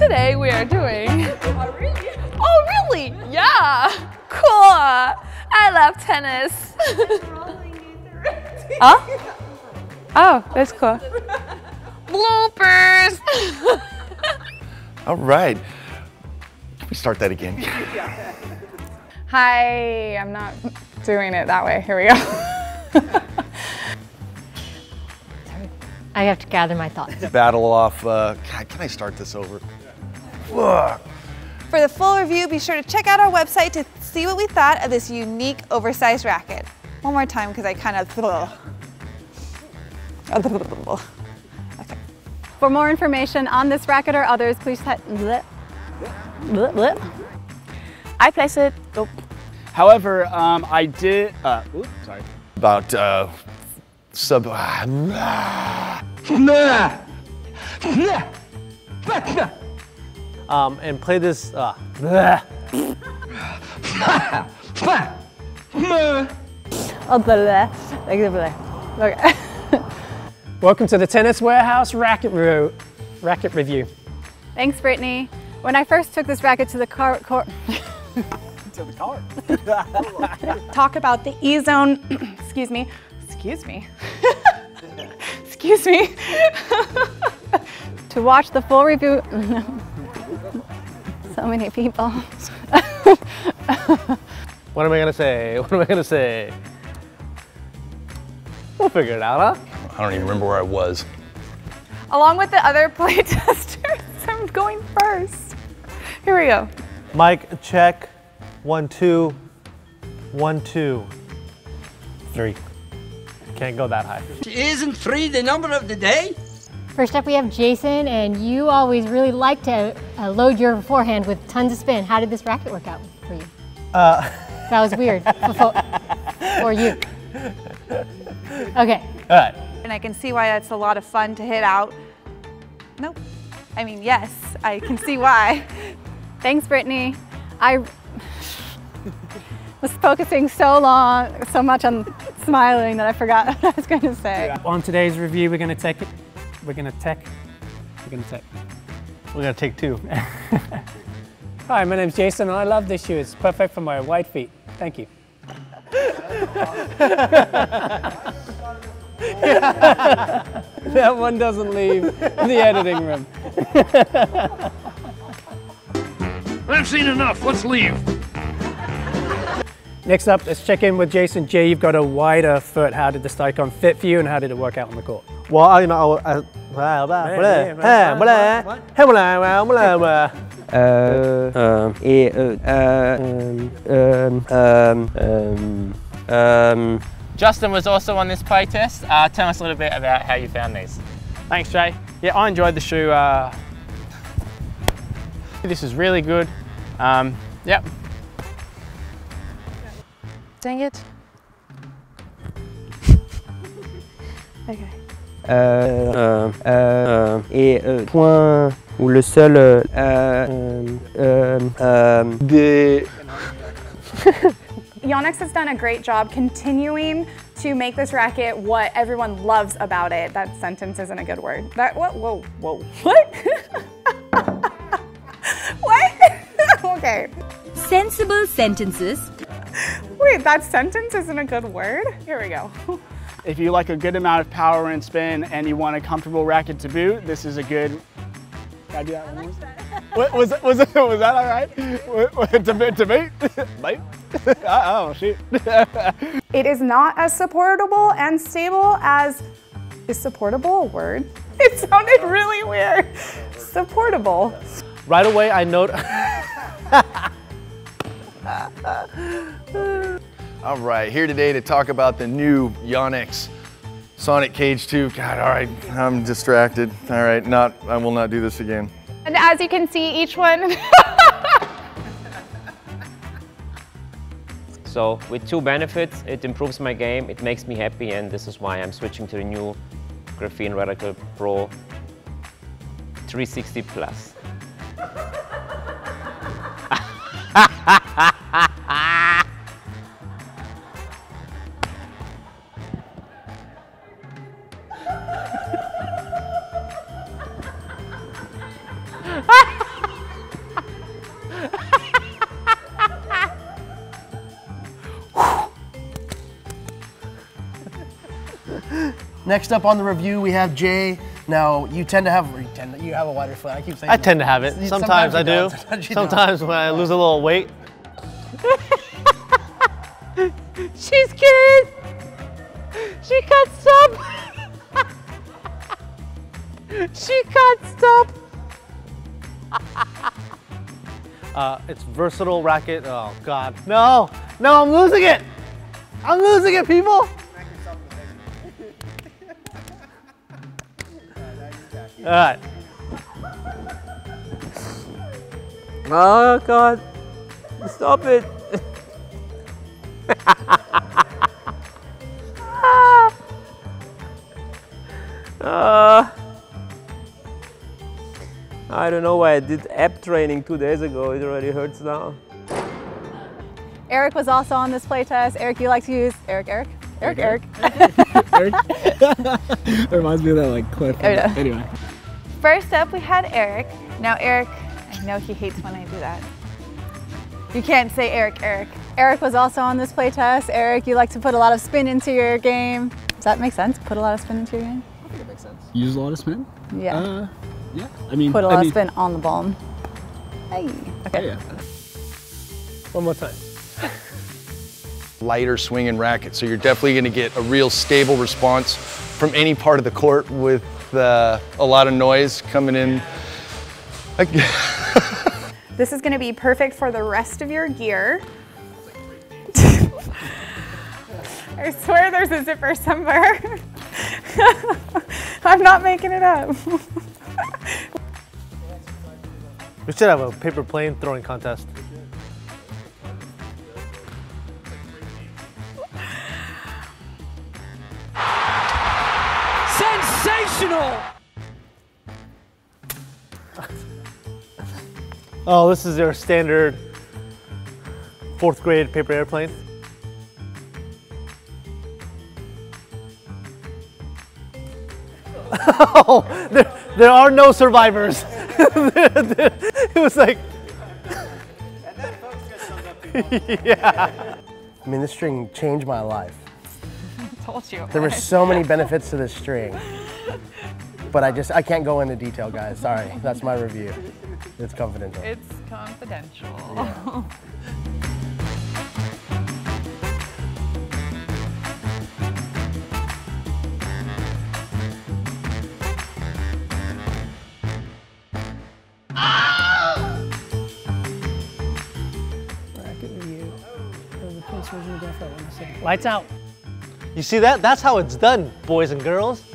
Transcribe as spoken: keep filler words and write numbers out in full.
Today we are doing... Oh, really? Oh, really? Yeah. Cool. I love tennis. Huh? Oh, that's cool. Bloopers. All right. Can we start that again? Hi, I'm not doing it that way. Here we go. I have to gather my thoughts. Battle off, uh, God, can I start this over? Ugh. For the full review, be sure to check out our website to see what we thought of this unique, oversized racket. One more time, because I kind of... Okay. For more information on this racket or others, please type... I place it. Oh. However, um, I did, uh, oops, sorry. About, uh, sub... Um, and play this, uh, Okay. Welcome to the Tennis Warehouse Racket, Re racket Review. Thanks, Brittany. When I first took this racket to the car, car To the car. Talk about the E-zone, excuse me, excuse me, excuse me. to watch the full review. So many people. what am I gonna say? What am I gonna say? We'll figure it out, huh? I don't even remember where I was. Along with the other play testers, I'm going first. Here we go. Mic check. One, two. One, two. Three. Can't go that high. Isn't three the number of the day? First up, we have Jason, and you always really like to uh, load your forehand with tons of spin. How did this racket work out for you? Uh. That was weird for, for you. Okay. All right. And I can see why that's a lot of fun to hit out. Nope. I mean, yes, I can see why. Thanks, Brittany. I was focusing so long, so much on smiling that I forgot what I was going to say. On today's review, we're going to take it. We're going to tech. We're going to tech. We're gonna take two. Hi, my name's Jason, and I love this shoe. It's perfect for my white feet. Thank you. That one doesn't leave the editing room. I've seen enough. Let's leave. Next up, let's check in with Jason. Jay, you've got a wider foot. How did the Stycon fit for you, and how did it work out on the court? Well, I, you know, I, I, Justin was also on this play test. Uh, tell us a little bit about how you found these. Thanks, Jay. Yeah, I enjoyed the shoe. Uh, this is really good. Um, yep. Dang it. Okay. Euh, euh, et euh, point ou le seul euh, euh, euh, euh, des Yonex has done a great job continuing to make this racket what everyone loves about it. That sentence isn't a good word. That what? Whoa, whoa, what? What? Okay. Sensible sentences. Wait, that sentence isn't a good word? Here we go. If you like a good amount of power and spin and you want a comfortable racket to boot, this is a good. Can I do that one more? What, was, was, was that all right? To boot? To boot? Bite? Oh, shoot. It is not as supportable and stable as, is supportable a word? It sounded really weird. Supportable. Right away, I note. All right, here today to talk about the new Yonex Sonic Cage two. God, all right, I'm distracted. All right, not, I will not do this again. And as you can see, each one. So with two benefits, it improves my game, it makes me happy, and this is why I'm switching to the new Graphene Radical Pro three sixty Plus. Next up on the review, we have Jay. Now, you tend to have, or you, tend to, you have a wider foot. I keep saying I that. tend to have it. You- Sometimes, I do. you don't, Sometimes, you Sometimes when I lose a little weight. She's kidding. She can't stop. She can't stop. Uh, it's versatile racket. Oh God, no, no, I'm losing it. I'm losing it, people. All right. Oh God, stop it. uh, I don't know why I did ab training two days ago. It already hurts now. Eric was also on this playtest. Eric, you like to use Eric, Eric, Eric, Eric. Eric. That reminds me of that like clip. Oh, yeah. Anyway. First up, we had Eric. Now, Eric, I know he hates when I do that. You can't say Eric, Eric. Eric was also on this playtest. Eric, you like to put a lot of spin into your game. Does that make sense? Put a lot of spin into your game? I think it makes sense. Use a lot of spin? Yeah. Uh, yeah. I mean, put a I lot mean, of spin on the ball. Hey. Okay. Yeah. One more time. Lighter swinging racket, so you're definitely going to get a real stable response from any part of the court with uh, a lot of noise coming in. This is going to be perfect for the rest of your gear. I swear there's a zipper somewhere. I'm not making it up. We should have a paper plane throwing contest. Sensational! Oh, this is your standard fourth grade paper airplane. Oh, there, there are no survivors. It was like, yeah. I mean, this string changed my life. I told you. There were so many benefits to this string. But I just, I can't go into detail, guys. Sorry, that's my review. It's confidential. It's confidential. Yeah. Lights out. You see that? That's how it's done, boys and girls.